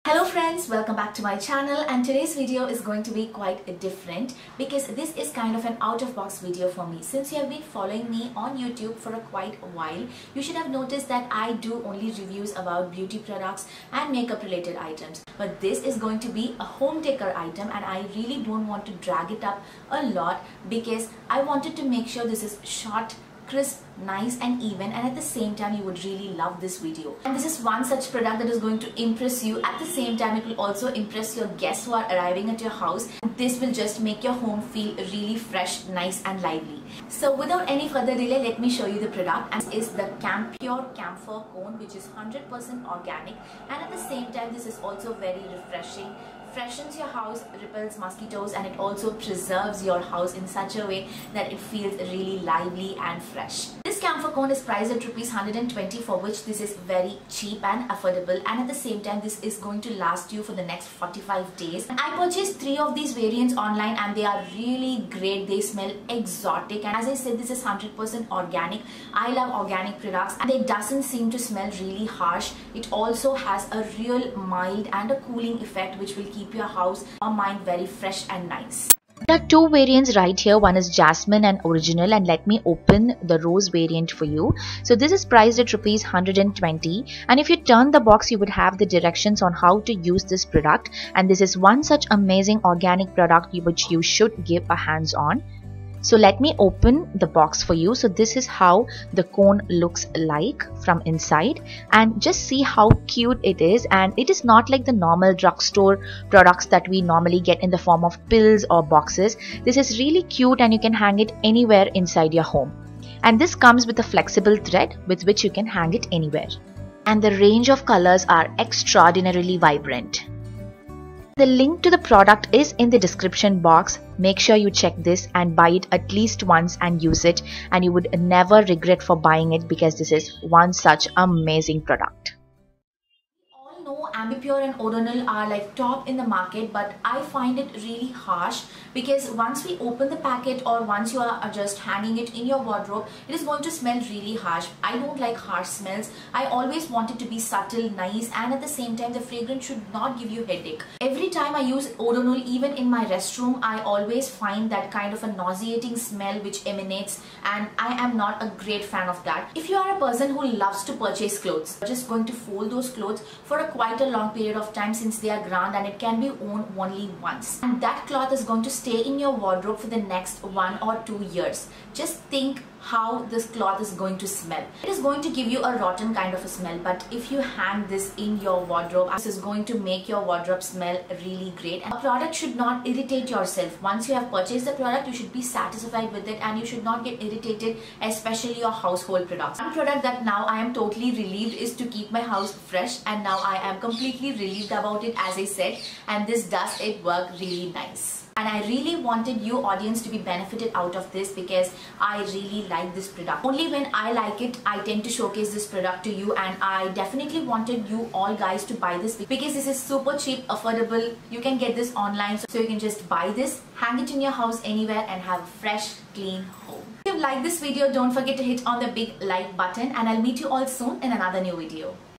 Hello friends, welcome back to my channel, and today's video is going to be quite different because this is kind of an out-of-box video for me. Since you have been following me on YouTube for quite a while, you should have noticed that I do only reviews about beauty products and makeup related items. But this is going to be a home decor item, and I really don't want to drag it up a lot because I wanted to make sure this is short, crisp, nice and even, and at the same time you would really love this video. And this is one such product that is going to impress you. At the same time, it will also impress your guests who are arriving at your house. This will just make your home feel really fresh, nice and lively. So without any further delay, let me show you the product. And this is the Campure Camphor cone, which is 100% organic, and at the same time this is also very refreshing. Freshens your house, repels mosquitoes, and it also preserves your house in such a way that it feels really lively and fresh. This camphor cone is priced at ₹120, for which this is very cheap and affordable, and at the same time this is going to last you for the next 45 days. I purchased 3 of these variants online and they are really great. They smell exotic, and as I said, this is 100% organic. I love organic products, and it doesn't seem to smell really harsh. It also has a real mild and a cooling effect which will keep your house or mind very fresh and nice. There are 2 variants right here. One is Jasmine and Original, and let me open the Rose variant for you. So this is priced at ₹120, and if you turn the box you would have the directions on how to use this product, and this is one such amazing organic product which you should give a hands on. So let me open the box for you. So this is how the cone looks like from inside, and just see how cute it is. And it is not like the normal drugstore products that we normally get in the form of pills or boxes. This is really cute, and you can hang it anywhere inside your home. And this comes with a flexible thread with which you can hang it anywhere. And the range of colors are extraordinarily vibrant. The link to the product is in the description box. Make sure you check this and buy it at least once and use it, and you would never regret for buying it because this is one such amazing product. Campure and Original are like top in the market, but I find it really harsh because once we open the packet or once you are just hanging it in your wardrobe, it is going to smell really harsh. I don't like harsh smells. I always want it to be subtle, nice, and at the same time the fragrance should not give you headache. Every time I use Original, even in my restroom, I always find that kind of a nauseating smell which emanates, and I am not a great fan of that. If you are a person who loves to purchase clothes, you're just going to fold those clothes for quite a long period of time since they are grand, and it can be worn only once, and that cloth is going to stay in your wardrobe for the next 1 or 2 years. Just think how this cloth is going to smell. It is going to give you a rotten kind of a smell, but if you hang this in your wardrobe, this is going to make your wardrobe smell really great. And a product should not irritate yourself. Once you have purchased the product, you should be satisfied with it, and you should not get irritated, especially your household products. One product that now I am totally relieved is to keep my house fresh, and now I am completely relieved about it, as I said, and this does it work really nice. And I really wanted you audience to be benefited out of this because I really like this product. Only when I like it, I tend to showcase this product to you, and I definitely wanted you all guys to buy this because this is super cheap, affordable. You can get this online, so you can just buy this, hang it in your house anywhere, and have a fresh, clean home. If you like this video, don't forget to hit on the big like button, and I'll meet you all soon in another new video.